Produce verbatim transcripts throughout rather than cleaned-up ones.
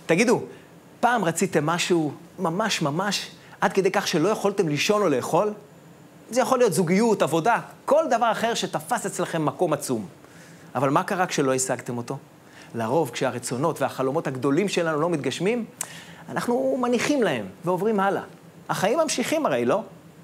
תגידו, פעם רציתם משהו ממש ממש, עד כדי כך שלא יכולתם לישון או לאכול? זה יכול להיות זוגיות, עבודה, כל דבר אחר שתפס אצלכם מקום עצום. אבל מה קרה כשלא השגתם אותו? לרוב, כשהרצונות והחלומות הגדולים שלנו לא מתגשמים, אנחנו מניחים להם ועוברים הלאה. החיים ממשיכים הרי, לא?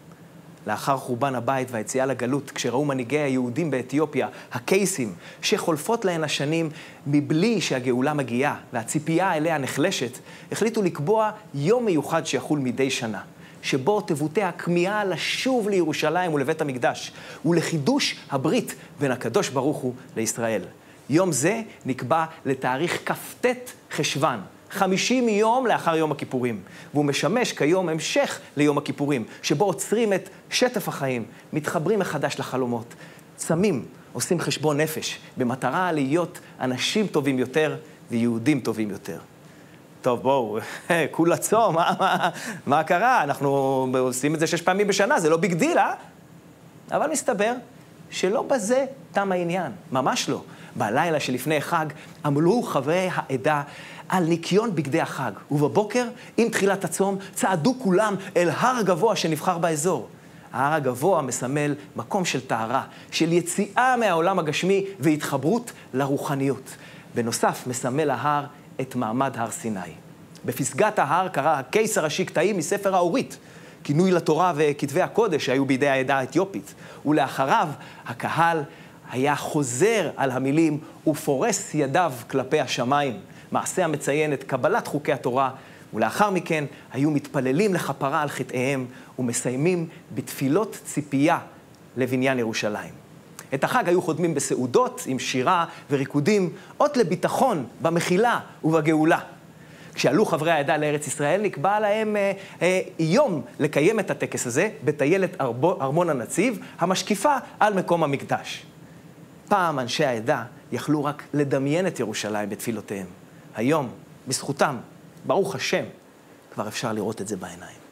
לאחר חורבן הבית והיציאה לגלות, כשראו מנהיגי היהודים באתיופיה, הקייסים, שחולפות להן השנים מבלי שהגאולה מגיעה והציפייה אליה נחלשת, החליטו לקבוע יום מיוחד שיחול מדי שנה, שבו תבוטא הכמיהה לשוב לירושלים ולבית המקדש, ולחידוש הברית בין הקדוש ברוך הוא לישראל. יום זה נקבע לתאריך כ"ט חשוון, חמישים יום לאחר יום הכיפורים, והוא משמש כיום המשך ליום הכיפורים, שבו עוצרים את שטף החיים, מתחברים מחדש לחלומות, צמים, עושים חשבון נפש, במטרה להיות אנשים טובים יותר ויהודים טובים יותר. טוב, בואו, כולה צום, מה, מה, מה קרה? אנחנו עושים את זה שש פעמים בשנה, זה לא ביג דיל, אה? אבל מסתבר שלא בזה תם העניין, ממש לא. בלילה שלפני חג עמלו חברי העדה על ניקיון בגדי החג, ובבוקר, עם תחילת הצום, צעדו כולם אל הר הגבוה שנבחר באזור. ההר הגבוה מסמל מקום של טהרה, של יציאה מהעולם הגשמי והתחברות לרוחניות. בנוסף, מסמל ההר את מעמד הר סיני. בפסגת ההר קרא הקייס הראשי קטעים מספר האורית, כינוי לתורה וכתבי הקודש שהיו בידי העדה האתיופית, ולאחריו הקהל היה חוזר על המילים ופורס ידיו כלפי השמיים, מעשה המציין את קבלת חוקי התורה, ולאחר מכן היו מתפללים לכפרה על חטאיהם ומסיימים בתפילות ציפייה לבניין ירושלים. את החג היו חודמים בסעודות עם שירה וריקודים, אות לביטחון במחילה ובגאולה. כשעלו חברי העדה לארץ ישראל נקבע להם אה, אה, יום לקיים את הטקס הזה בטיילת ארמון הנציב, המשקיפה על מקום המקדש. פעם אנשי העדה יכלו רק לדמיין את ירושלים בתפילותיהם. היום, בזכותם, ברוך השם, כבר אפשר לראות את זה בעיניים.